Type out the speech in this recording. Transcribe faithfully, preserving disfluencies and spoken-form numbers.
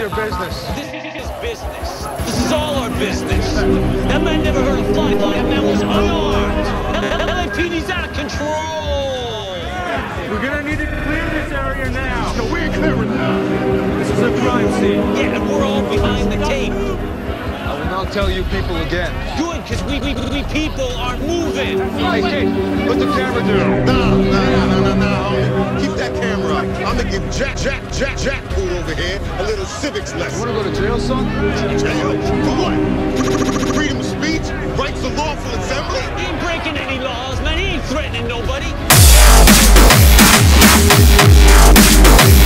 your business? This is business. This is all our business. That man never heard a fly fly. That man was unarmed. L A P D's out of control. We're gonna need to clear this area now. No, we ain't clearing now. This is a crime scene. Yeah, and we're all behind the tape. I will not tell you people again. Good, because we, we, we people aren't moving. Hey, kid, put the camera down. Nah, nah, nah, nah, nah, nah, homie. Keep that camera up. I'm gonna give Jack, Jack, Jack, Jack Pool over here a little civics You lesson. wanna go to jail, son? Jail? For what? Freedom of speech? Rights of lawful assembly? He ain't breaking any laws, man. He ain't threatening nobody.